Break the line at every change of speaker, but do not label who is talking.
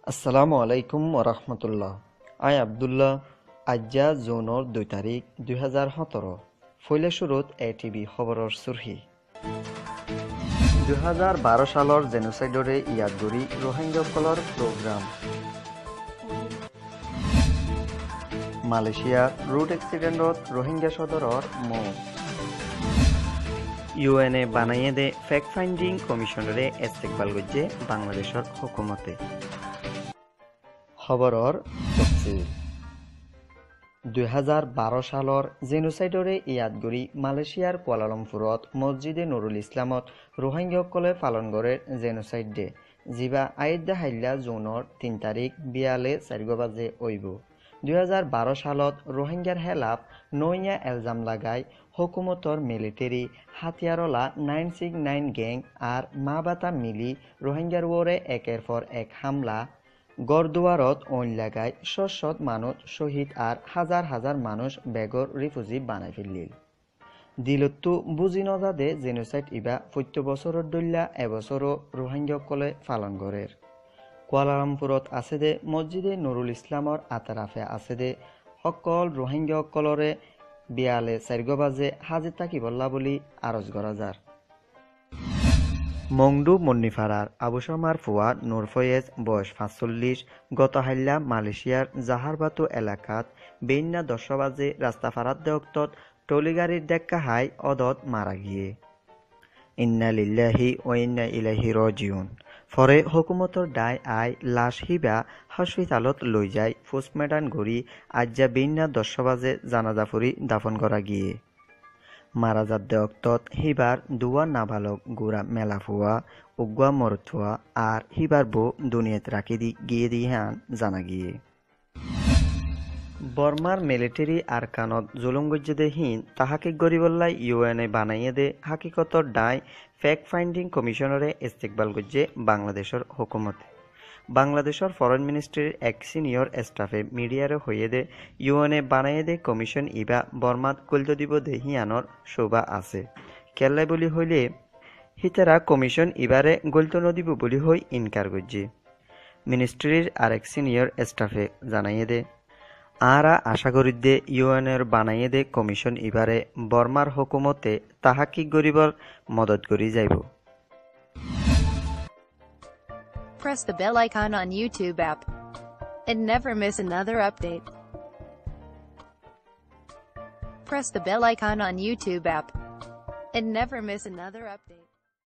আসসালামু আলাইকুম ওরহমতুল্লাহ। আই আব্দুল্লাহ। আজ্জা জুনৰ 2 তাৰিখ 2017। ফৈলে শুৰুত এটিভি খবৰৰ চুৰহি। 2012 সালৰ জেনোচাইডৰে ইয়াত গৰি ৰোহিংগাসকলৰ প্ৰগ্ৰাম। মালয়েছিয়াৰ ৰোড এক্সিডেণ্টত ৰোহিংগা সদৰৰ মৌ। ইউএনএ বানাইয়ে দে ফেক্ট ফাইন্ডিং কমিশনৰে ইস্তেকবাল গজ্জে বাংলাদেশৰ হুকুমতে। খবৰৰ তফসিল। 2012 সালৰ জেনোচাইডৰে ইয়াত গৰি মালয়েছিয়াৰ কুয়ালালামপুৰত মছজিদে নুৰুল ইছলামত ৰোহিংগাসকলে পালন কৰে জেনোচাইড ডে, যিবা আইদ্যা হাইল্লা জুনৰ 3 তাৰিখ বিয়ালে 4 বাজে অইব। 2012 সালত ৰোহিংগাৰ হেলাপ নৈয়া এলজাম লাগাই হুকুমতৰ মিলিটারি হাতিয়ারলা 969 গ্যাং আর মা বাতা মিলি ৰোহিংগার ওরে একের পর এক হামলা গড়দুয়ারত অইন লাগাই শত মানুষ শহীদ আর হাজার হাজার মানুষ বেগর রিফিউজি বানাই ফেললিল। দিলতো বুঝি নজাদে জেনোসাইড ইবা 70 বছরের দল্যা এবছরও ৰোহিংগাসকলে পালন করের। কুয়ালালামপুরত আছে দে মসজিদে নুরুল ইসলামর আতারাফে আছে দে সকল ৰোহিংগাসকলরে বিয়ালে 4 বাজে হাজির থাকিবল্লা বলি আরজ করা যার। মংডু মন্নিফারার আবু শর্মার ফুয়া নূর ফয়েজ বয়স 45 গত হাইল্লা মালয়েশিয়ার জাহারবাতু এলাকাত বেইন্না 10 বাজে রাস্তা ফারাত দেওক্তত টলি গাড়ির দেখা হাই অদত মারা গিয়ে। ইন্না লিল্লাহি ও ইন্না ইলাইহি রাজিউন। ফরে হুকুমতর ডাই আই লাশ হিবা হসপিটালত লৈ যায় পোস্টমর্টম গড়ি আজ্জা বেইন্না 10 বাজে জানাজা ফুরি দাফন করা গিয়ে। মারাজাত দেওক্তত হিবার দুয়া নাবালক গুড়া মেলাফুয়া উগুয়া মরথুয়া আর হিবার বউ দুনিয়াত রাখি গিয়ে দিহান জানা গিয়ে। বর্মার মিলিটারি আরকানত জুলুম গজ্জে হীন তাহাকে গরিবল্লাই ইউএনএ বানাইয়ে দে হাকিকতর ডাই ফ্যাক্ট ফাইন্ডিং কমিশনরে ইস্তেকবাল গজ্জে বাংলাদেশের হুকুমতে। বাংলাদেশের ফরেন মিনিস্ট্রির এক সিনিয়র স্টাফে মিডিয়ারে হইয়ে দে ইউএনএ বানাইয়ে দে কমিশন ইবা বর্মাত কল্য দিব দে হিয়ানোর শোভা আছে কেল্লাই বলি হইলে হিতারা কমিশন ইবারে গল্য নদিব বলি হই ইনকার গজ্জে। মিনিস্ট্রির আরেক সিনিয়র স্টাফে জানাইয়ে দে আরা আশা করি দে ইউএনএর বানাইয়ে দে কমিশন ইবারে বর্মার হুকুমতে তাহাকি গরিবর মদত করি যাইব।
Press the bell icon on YouTube app and never miss another update. Press the bell icon on YouTube app and never miss another update.